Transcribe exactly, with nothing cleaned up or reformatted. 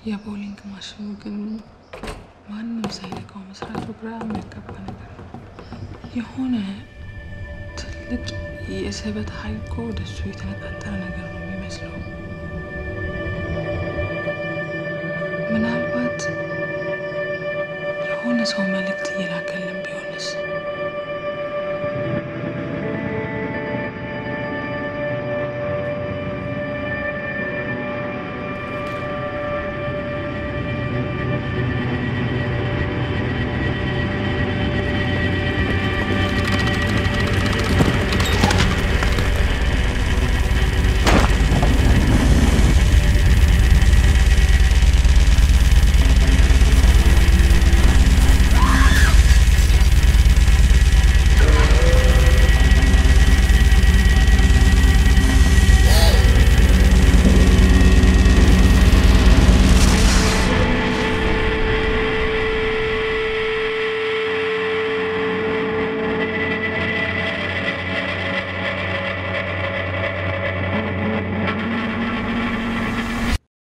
የቦሊንግ ማሽኑ ግን ማንም ሳይነካው መስራቱ ግራ የሚያጋባ ነገር ነው። የሆነ ትልቅ የስበት ኃይል እኮ ወደሱ የተነጣጠረ ነገር ነው የሚመስለው። ምናልባት የሆነ ሰው መልእክት እየላከልን